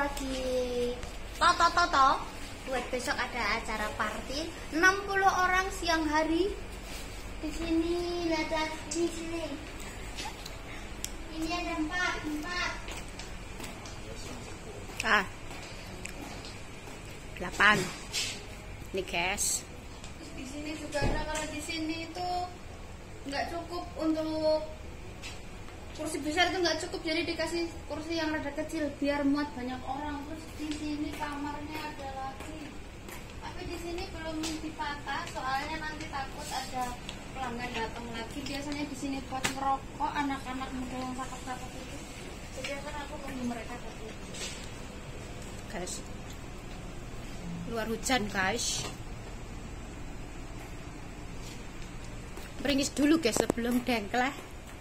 lagi toto buat besok ada acara party 60 orang siang hari di sini. Lihat di sini. Ini ada 4. 8. Ini guys. Di sini juga ada. Kalau di sini itu nggak cukup untuk kursi besar, itu nggak cukup, jadi dikasih kursi yang rada kecil biar muat banyak orang. Terus di sini kamarnya ada lagi, tapi di sini belum ditata soalnya nanti takut ada pelanggan datang lagi. Biasanya di sini buat ngerokok anak-anak muda yang cakep-cakep itu, jadi akan aku tunggu mereka datang. Guys, luar hujan guys. Beringis dulu guys sebelum dengkleh.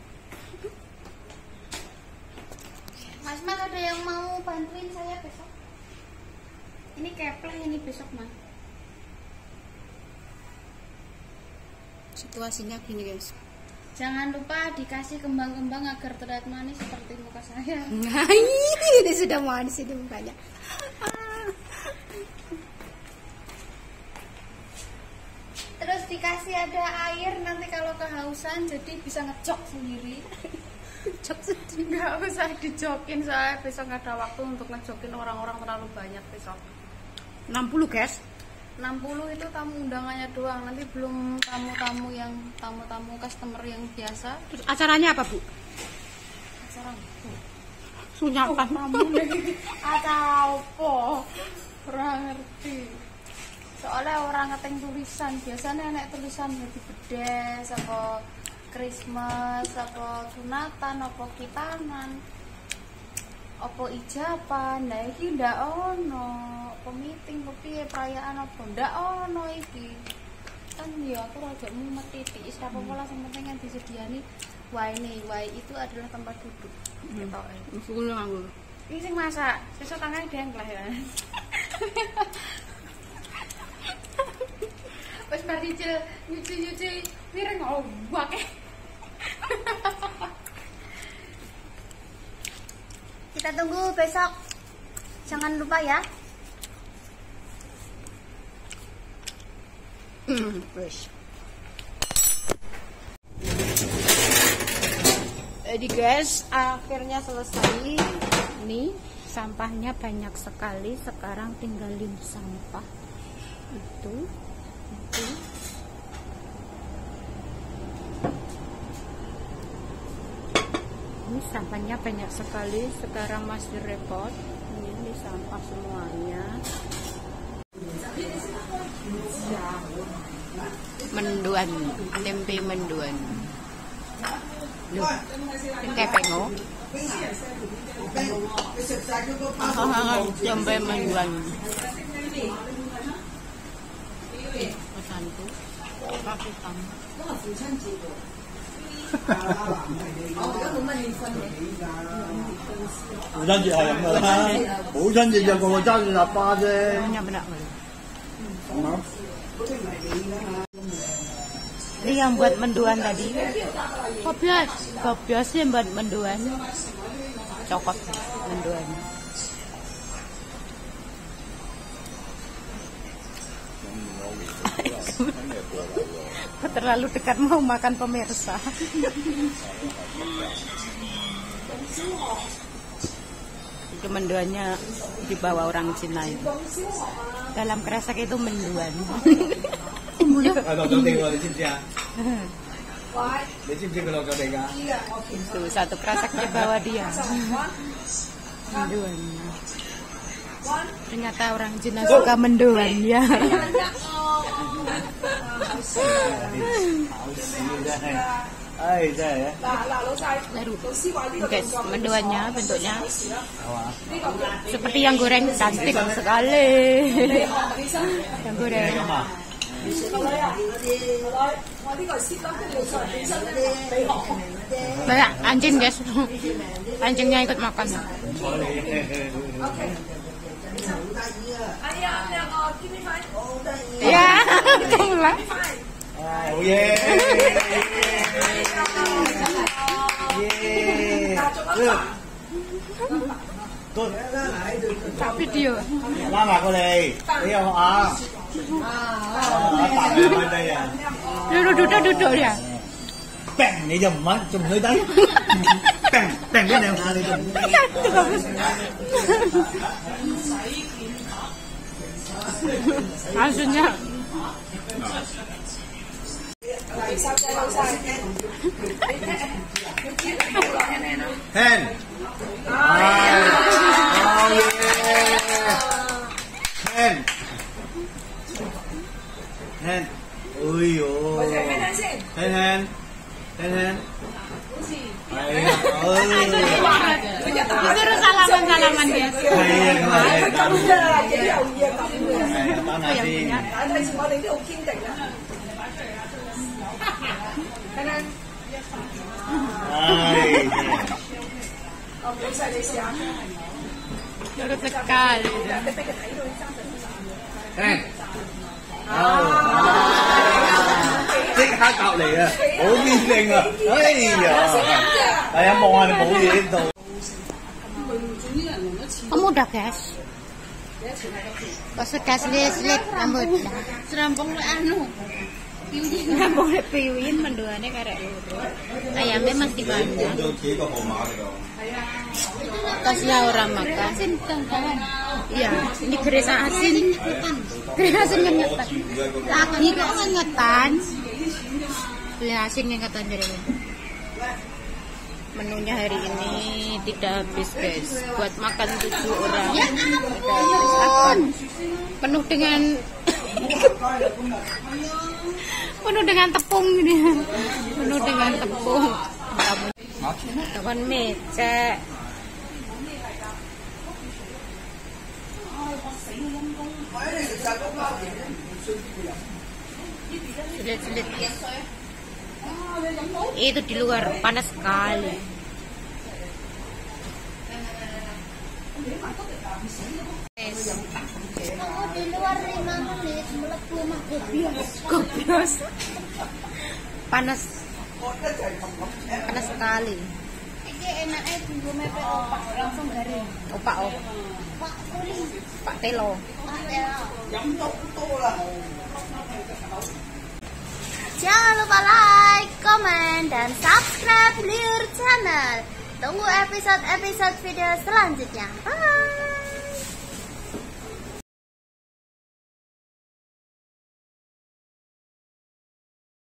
Mas ada yang mau bantuin saya besok? Ini kepleh ini besok Mas. Situasinya gini guys. Jangan lupa dikasih kembang-kembang agar terlihat manis seperti muka saya. Nah, ini sudah manis ini mukanya. Terus dikasih ada air nanti kalau kehausan, jadi bisa ngejok sendiri. Nggak usah dijokin, soalnya besok nggak ada waktu untuk ngejokin orang-orang terlalu banyak besok. 60 guys. 60 itu tamu undangannya doang, nanti belum tamu-tamu yang tamu-tamu customer yang biasa. Terus acaranya apa Bu? Acara Sunyakan tamu atau apa? Kurang ngerti. Soalnya orang ngeteng tulisan, biasanya enak tulisan lebih bedes apa Christmas, apa sunatan, apa kitanan, apa ijaban. Nah iki ndak ono, apa meeting, apa perayaan apa ndak ono iki. Kan ya aku rada mumet titik, wis apa pola sing penting kan disediani wine. Wine itu adalah tempat duduk. Ketoke. Meskipun nganggo. Iki sing masak, sesuk tangan dengkleh ya. Wes bar dicil nyuci piring obak. Kita tunggu besok. Jangan lupa ya. Wes. Jadi guys, akhirnya selesai. Nih, sampahnya banyak sekali. Sekarang tinggalin sampah. Itu. Ini sampahnya banyak sekali. Sekarang masih repot. Ini sampah semuanya. Menduan, tempe menduan. Loh, ini kayak pengo. Tempe menduan. Pesanku, kasih kamu. 母親節係咁噶啦，母親節就個個揸住喇叭啫。 Ini yang buat menduan tadi. Kopios yang buat menduan. Cokot menduan. Terlalu dekat mau makan pemirsa. Itu menduannya dibawa orang Cina itu. Dalam kresek itu menduan. Tuh, satu kreseknya bawa dia. Menduan. Ternyata orang Cina suka menduan ya. Guys, menduannya bentuknya seperti yang goreng, cantik sekali. Yang goreng. Banyak anjing guys, anjingnya ikut makan. Ya, kamu lah. Oh yeah. Tak video. 拉埋過嚟，你又學啊？大喺低啊！ Duduk ya. Bang 你就唔揾，仲唔去低？Bang bang 咗兩下你就唔低。 Maksudnya Hen. Oh yeah. Hen. Hen. Ui dồi. Hen hen. Hen hen. disuruh salaman ya. Iya kemarin. Tao nasi. Turut sekali. Hen.即刻隔離啊！好堅定啊！哎呀，大家望下你冇嘢喺度。 Kamu udah guys. Pas sudah selip rambut dah. Serampung le anu. Rambut le piwin menduane karek. Ayamnya masih banyak. Kasih orang makan. Asin tangkahan. Iya, ini geresa asin. Geresa asin ngengetan. Lagi kok ngengetan. Beli asin ngengetan dari ini. Menunya hari ini tidak habis guys. Buat makan 7 orang. Ya Ampun. Penuh dengan tepung ini. Penuh dengan tepung. Kawan mecek. Sulit-sulit. Itu di luar panas sekali. Tunggu di luar 5 menit, melebu mah Gobios. Panas sekali. Iki enaknya bumbu mepet opak langsung garing. Opak Pak kuning, Pak Telo. Pak Telo. Jangan lupa like, komen, dan subscribe Liur Channel. Tunggu episode-episode video selanjutnya. Bye.